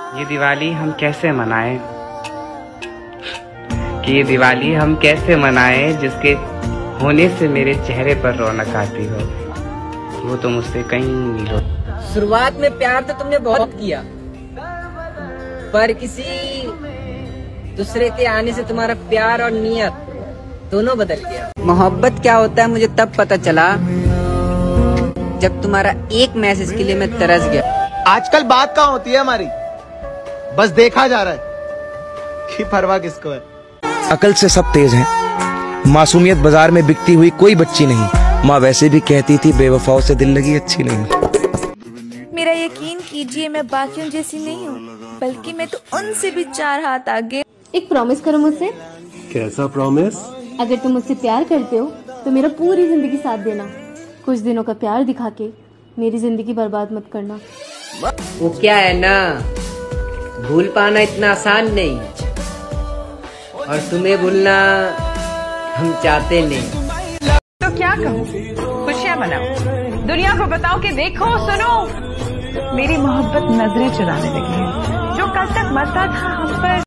ये दिवाली हम कैसे मनाएं कि ये दिवाली हम कैसे मनाएं जिसके होने से मेरे चेहरे पर रौनक आती हो, वो तो मुझसे कहीं नहीं हो। शुरुआत में प्यार तो तुमने बहुत किया, पर किसी दूसरे के आने से तुम्हारा प्यार और नियत दोनों बदल गया। मोहब्बत क्या होता है मुझे तब पता चला जब तुम्हारा एक मैसेज के लिए मैं तरस गया। आजकल बात कहाँ होती है हमारी, बस देखा जा रहा है कि परवाह किसको है। अकल से सब तेज हैं, मासूमियत बाजार में बिकती हुई कोई बच्ची नहीं। माँ वैसे भी कहती थी बेवफाओं से दिल लगी अच्छी नहीं। मेरा यकीन कीजिए मैं बाकियों जैसी नहीं हूँ, बल्कि मैं तो उनसे भी 4 हाथ आगे। एक प्रॉमिस करो मुझसे। कैसा प्रॉमिस? अगर तुम मुझसे प्यार करते हो तो मेरा पूरी जिंदगी साथ देना। कुछ दिनों का प्यार दिखा के मेरी जिंदगी बर्बाद मत करना। वो क्या है ना, भूल पाना इतना आसान नहीं, और तुम्हें भूलना हम चाहते नहीं। तो क्या कहूँ, खुशियाँ मनाओ, दुनिया को बताओ कि देखो सुनो मेरी मोहब्बत नजरें चुराने लगी है। जो कल तक मरता था हम पर